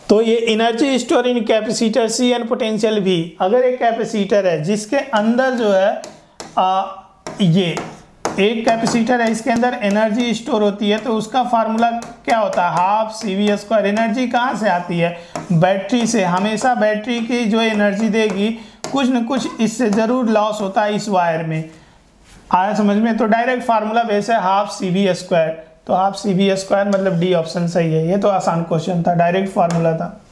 तो ये energy store in capacitor C and potential V. अगर एक कैपेसिटर है जिसके अंदर जो है ये एक कैपेसिटर है, इसके अंदर एनर्जी स्टोर होती है, तो उसका फार्मूला क्या होता है, हाफ CV²। एनर्जी कहाँ से आती है, बैटरी से। हमेशा बैटरी की जो एनर्जी देगी कुछ न कुछ इससे ज़रूर लॉस होता है इस वायर में। आया समझ में? तो डायरेक्ट फार्मूला बेस है हाफ CV²। तो हाफ CV² मतलब डी ऑप्शन सही है। ये तो आसान क्वेश्चन था, डायरेक्ट फार्मूला था।